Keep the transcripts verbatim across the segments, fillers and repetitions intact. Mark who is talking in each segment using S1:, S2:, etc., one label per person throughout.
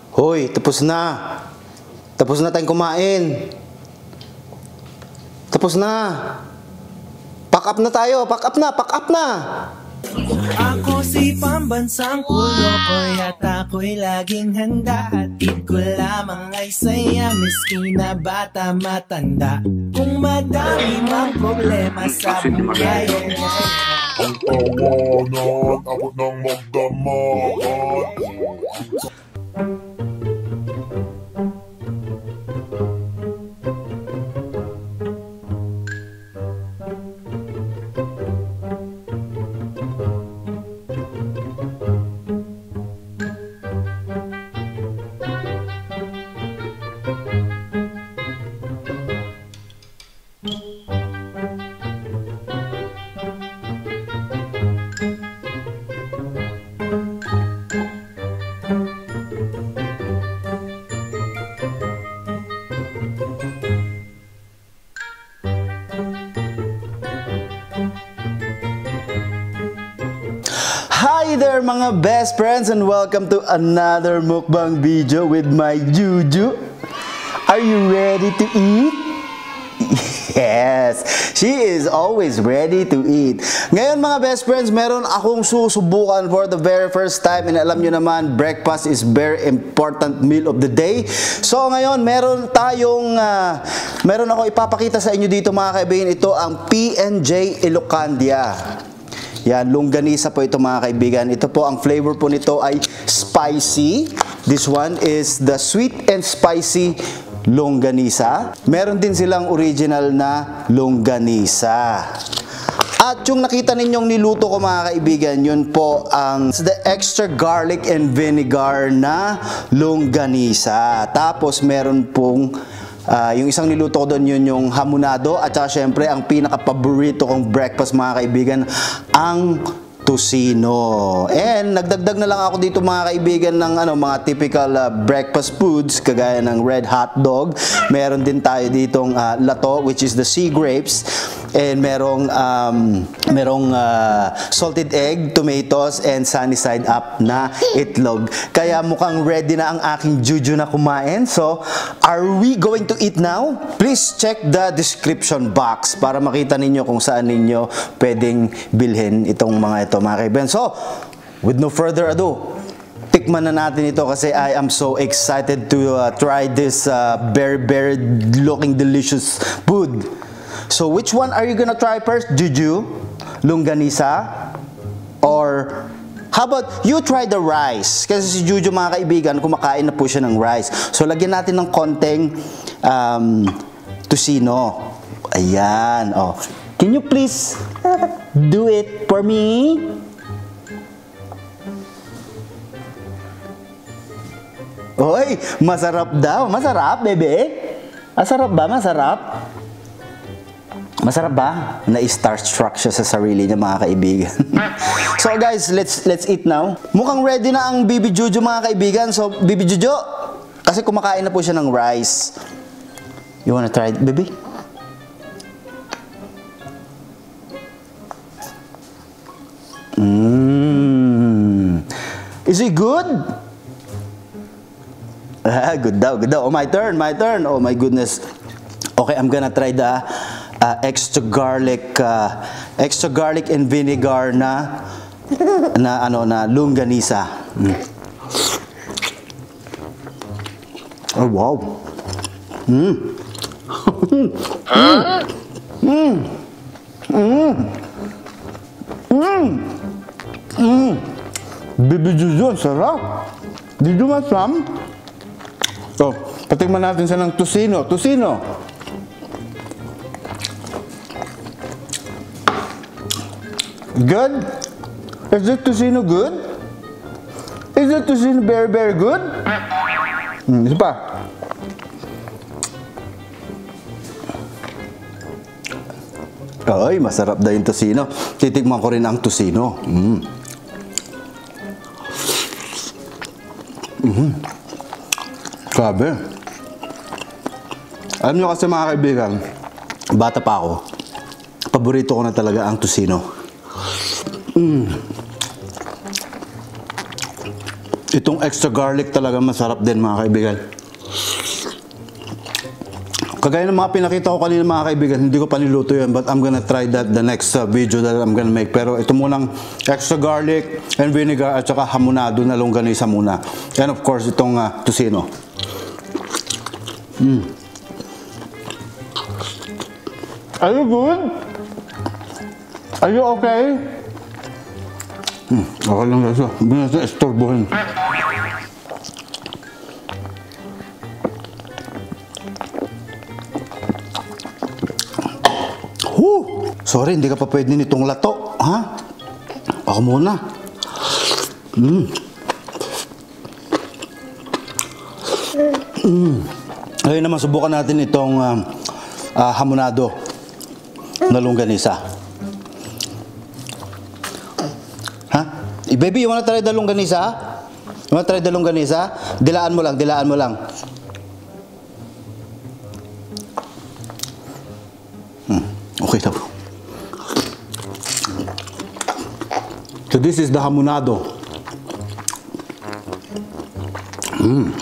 S1: Hoy, tapos na. Tapos na tayong kumain. Tapos na. Pack up na tayo. Pack up na. Pack up na.
S2: Ako si pambansang ulo, kaya't ako'y laging handa. Hatid ko lamang ay saya, miski na bata matanda. Kung madami mang problema sa buhay,
S3: ang tawanan, abot ng magdamahan.
S1: Hi there mga best friends and welcome to another mukbang video with my Juju. Are you ready to eat? Yes, she is always ready to eat. Ngayon mga best friends, meron akong susubukan for the very first time, and alam nyo naman, breakfast is very important meal of the day. So ngayon, meron tayong, uh, meron ako ipapakita sa inyo dito mga kaibigan. Ito ang P and J Ilocandia. Yan, longganisa po ito mga kaibigan. Ito po, ang flavor po nito ay spicy. This one is the sweet and spicy longganisa. Meron din silang original na longganisa. At yung nakita ninyong niluto ko mga kaibigan, yun po ang the extra garlic and vinegar na longganisa. Tapos meron pong Uh, yung isang niluto ko doon, yun yung hamonado, at saka syempre ang pinaka-paborito kong breakfast mga kaibigan, ang tocino. And nagdagdag na lang ako dito mga kaibigan ng ano, mga typical uh, breakfast foods kagaya ng red hot dog. Meron din tayo ditong uh, lato, which is the sea grapes, and merong um, merong uh, salted egg, tomatoes, and sunny side up na itlog. Kaya mukhang ready na ang aking Juju na kumain. So, are we going to eat now? Please check the description box para makita ninyo kung saan ninyo pwedeng bilhin itong mga ito mga kaibigan. So, with no further ado, tikman na natin ito kasi I am so excited to uh, try this uh, very very looking delicious food. So, which one are you gonna try first, Juju? Longganisa? Or, how about you try the rice? Kasi si Juju mga kaibigan, kumakain na po siya ng rice. So, lagyan natin ng konting um, tocino. Ayan. Oh. Can you please do it for me? Oy, masarap daw. Masarap, bebe. Masarap ba? Masarap? Masarap ba? Na-starstruck siya sa sarili niya mga kaibigan. So guys, let's let's eat now. Mukhang ready na ang Bibi Juju mga kaibigan. So Bibi Juju, kasi kumakain na po siya ng rice. You wanna try it, baby? Mmm. Is it good? Ah, good daw, good daw. Oh, my turn, my turn. Oh my goodness. Okay, I'm gonna try the Uh, extra garlic uh, extra garlic and vinegar na na ano na longganisa. Mm. Oh wow. Mm. mm. Mm. Mm. Mm. Mm. Bibi Juju, sarap. Did you want some? So, patikman natin sa ng tocino. Tocino. Good? Is the tocino good? Is the tocino very, very good? Hmm, isa pa. Ay, masarap daw yung tocino. Titikman ko rin ang tocino. Mm. Mm. Grabe. Alam nyo kasi mga kaibigan, bata pa ako, paborito ko na talaga ang tocino. Mm. Itong extra garlic talaga masarap din mga kaibigan. Kagaya ng mga pinakita ko kanina mga kaibigan, hindi ko pa niluto yun, but I'm gonna try that the next uh, video that I'm gonna make. Pero ito munang extra garlic and vinegar at saka hamonado na longganisa muna. And of course, itong uh, tocino. Mm. Are you good? Are you okay? Hmm, okay lang guys. Hindi natin istorbohin. Woo! Sorry, hindi ka pa pwede nitong lato. Ha? Ako muna. Mm. Mm. Ngayon naman, subukan natin itong uh, uh, hamonado na longganisa. Ha? Eh, baby, you wanna try the longganisa? You wanna try the longganisa? Dilaan mo lang, dilaan mo lang. Hmm. Okay daw. So this is the hamonado. Mm.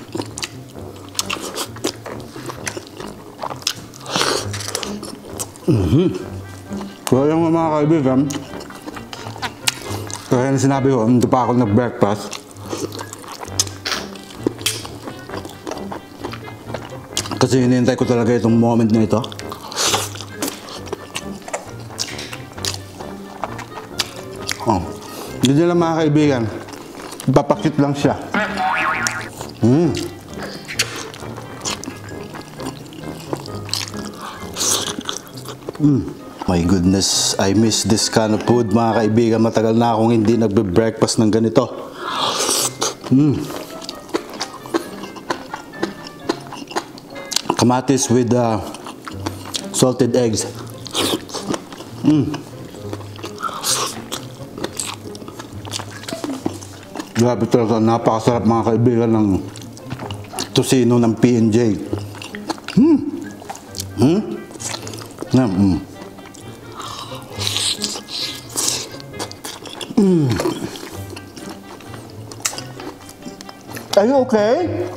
S1: Mm-hmm. So yung mga kaibigan, kaya na sinabi ko, hindi pa ako nag-breakfast. Kasi hinihintay ko talaga itong moment na ito. Oh. Hindi nila mga kaibigan, papakit lang siya. Mm. Mm. My goodness, I miss this kind of food mga kaibigan. Matagal na akong hindi nagbe-breakfast ng ganito. Mm. Kamatis with uh, salted eggs. Mm. Grabe talaga, napakasarap mga kaibigan ng tocino ng P and J. Hmm. Hmm. Yeah, mm. Mm. Are you okay?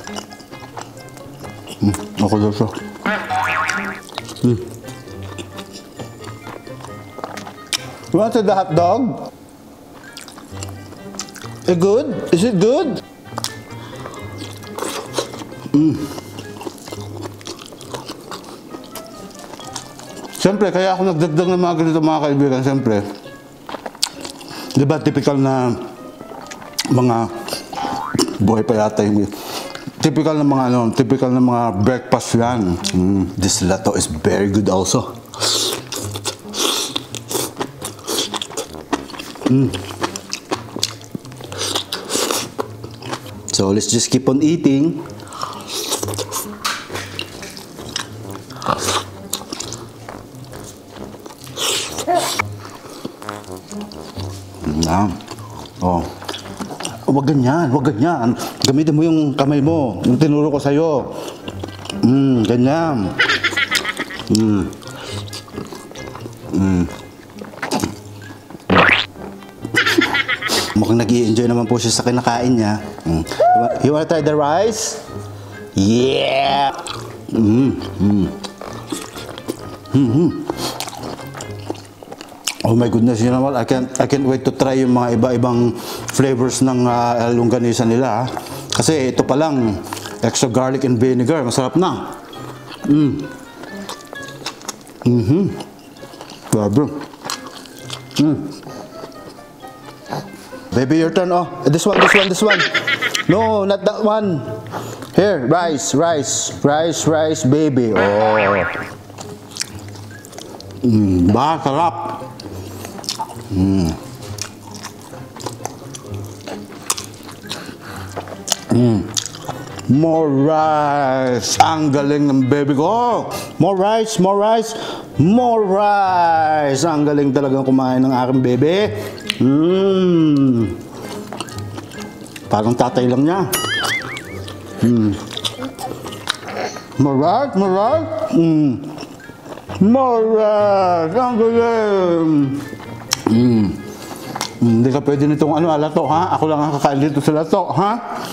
S1: Mm. Okay daw siya. Mm. You wanted the hot dog? Is it good? Is it good? Mm. Siyempre, kaya ako nagdagdag ng mga ganito mga kaibigan, siyempre. Di ba, typical na mga, buhay pa yata yung, typical na mga, ano, typical na mga breakfast yan. Mm. This lato is very good also. Mm. So, let's just keep on eating. Yan. Oh. Huwag ganyan, huwag ganyan. Gamitin mo yung kamay mo. Yung tinuro ko sa'yo. Mm, ganyan. Mm. Mm. Mukhang nag-i-enjoy naman po siya sa kinakain niya. Mm. You wanna try the rice? Yeah! Mm. Mm. Mm-hmm. Oh my goodness, you know what? I can't, I can't wait to try yung mga iba-ibang flavors ng uh, longganisa nila. Ha? Kasi ito pa lang, extra garlic and vinegar. Masarap na. Mm. Mm-hmm. Grabe. Mm. Baby, your turn. Oh, this one, this one, this one. No, not that one. Here, rice, rice, rice, rice, baby. Oh. Mm, ba, sarap. Mm. Mm. More rice. Ang galing ng baby ko. More rice, more rice, more rice. Ang galing talagang kumain ng aking baby. Mm. Parang tatay lang niya. Mm. More rice, more rice. Mm. More rice. Ang galing. Mm. Hindi ka pwede nitong ano, lato, ha? Ako lang ang kakain dito sa lato, ha?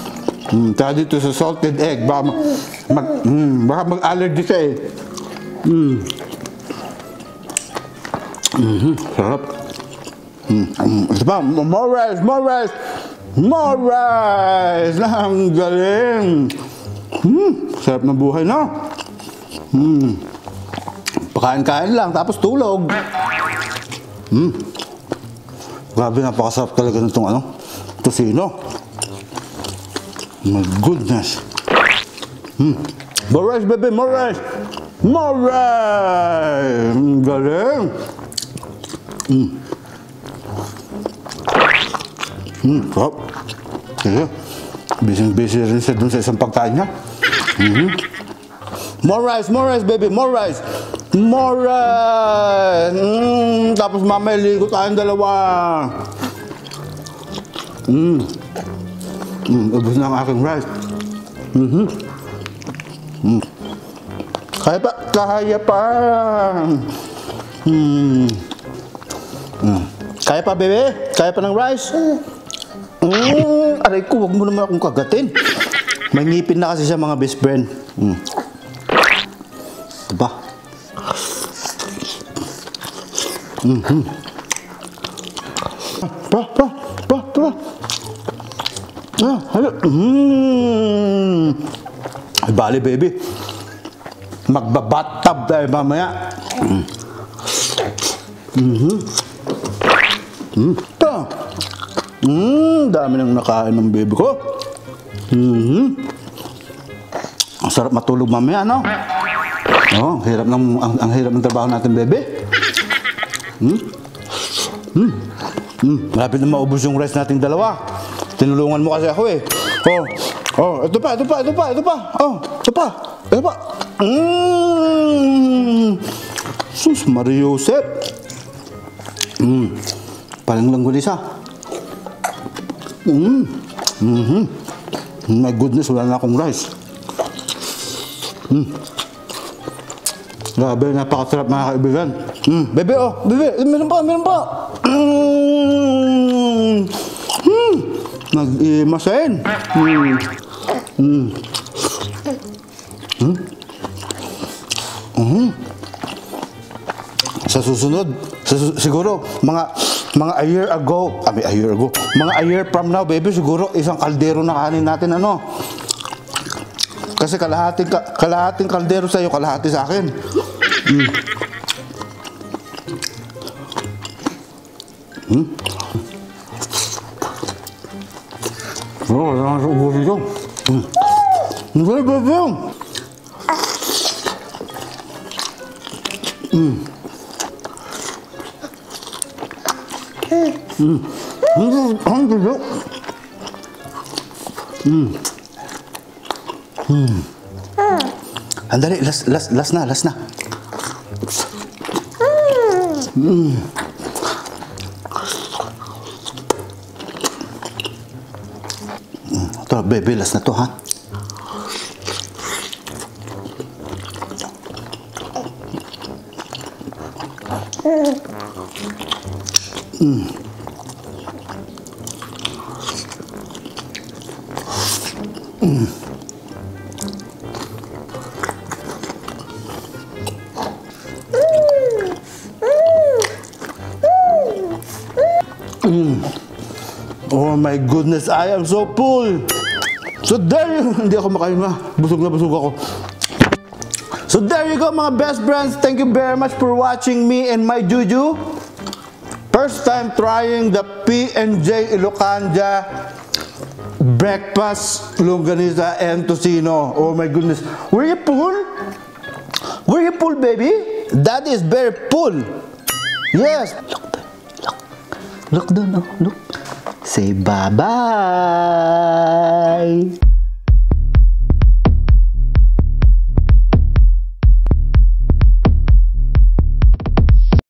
S1: Mm, tsaka dito sa salted egg, baka mag, mag, mm, baka mag-allergy ka eh. Mm. Mm-hmm, sarap. Mm, mm, ito pa, more rice, more rice, more rice. Ang galing. Mm, sarap ng buhay na. Mm. Pakain-kain lang, tapos tulog. Mm. Grabe, napakasarap talaga nitong ano, tosino. My goodness. Mm. More rice, baby, more rice. More rice. Ang galing. Mm. Mm, sarap. Sige. Busy-busy rin siya dun sa isang pagkain niya. Mm-hmm. More rice, more rice, baby, more rice. More rice. Mm, tapos mamaya ligo tayong dalawa. Mm. Mm, ubos na ang aking rice. Mm-hmm. Mm. Kaya pa, kaya pa. Mm. Mm. Kaya pa, bebe? Kaya pa ng rice? Mm. Aray ko, wag mo naman akong kagatin. May ngipin na kasi siya, mga best friend. Mm. Diba? Mm-hmm. Pa, pa, pa, pa. Ah, halo. Mm. Ay, bali, baby. Magbabattab tayo mamaya. Mm. Mm-hmm. Mm. Ito. Mm, dami nang nakain ng baby ko. Mm-hmm. Ang sarap matulog mamaya, no? Oh, hirap ng, ang, ang hirap ng trabaho natin, baby. Hmm? Hmm? Hmm? Malapit na maubos yung rice nating dalawa. Tinulungan mo kasi ako eh. Oh, oh, ito pa, ito pa, ito pa, ito pa. Oh, ito pa, ito pa. Mmm. Sus, Mariusep. Hmm. Parang langgunisa. Hmm. Mm-hmm. My goodness, wala na akong rice. Hmm. Grabe, napakasarap mga kaibigan. Mm, bebe, oh, bebe, meron pa, meron pa. Mm, mm, nag-imasain. Mm, mm, mm, mm. Sa susunod, sa, siguro, mga, mga a year ago, I mean, a year ago, mga a year from now, baby, siguro, isang kaldero na kanin natin, ano. Kasi kalahating, kalahating kaldero sa'yo, kalahati sa akin. Mm. Hmm? Oh, wala sa ubos ito. Hmm. Hindi, bebe. Hmm. Hmm. Hindi, ang gulo. Hmm. Hmm. Andali, last, last, last na, last na. Mm. Ito, baby, last na to, ha? Mm. Mm. Mm. Oh my goodness, I am so full. So there you go. Hindi ako makain na. Busog na busog ako. So there you go, mga best friends. Thank you very much for watching me and my Juju. First time trying the P and J Ilocandia breakfast longganisa and tocino. Oh my goodness. Were you full? Were you full, baby? That is very full. Yes. Look down, oh, look. Say bye-bye.